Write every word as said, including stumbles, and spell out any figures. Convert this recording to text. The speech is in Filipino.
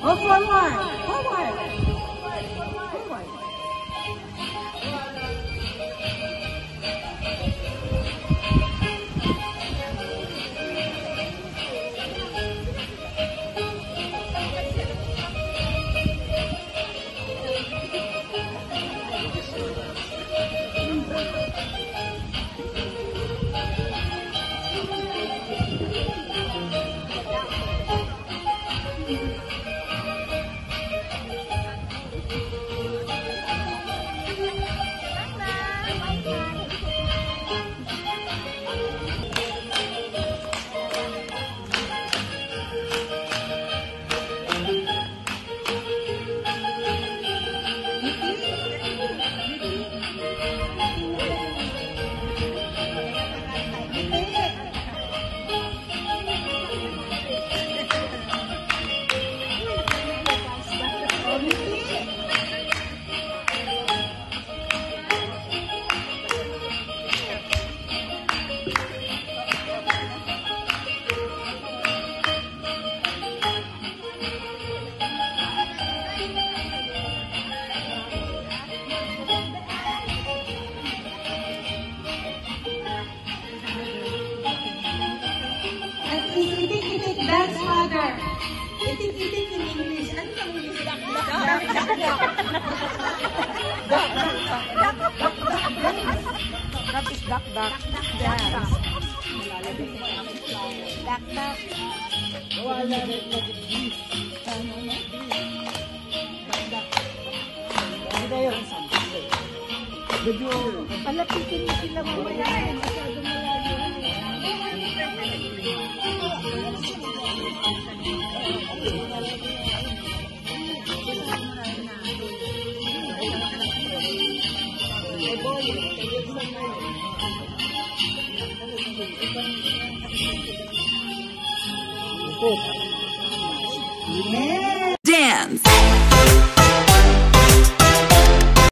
Oh, forward. Forward. Forward. Itik, itik, dance mother. Itik, itik in English. Ano ang English? Dak, dak, dak, dak, dak. Dak, dak, dak, dak, dak. That is dak, dak, dance. Dak, dak. Wala na nag-beef. Ano na? Dak, dak. Ano na yun? Medyo palapitin mo sila mamaya. Masyado malayo. Dance.